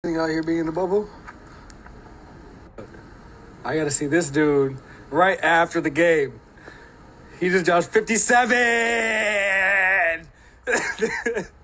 out here being in the bubble. I gotta see this dude right after the game. He just dropped 57.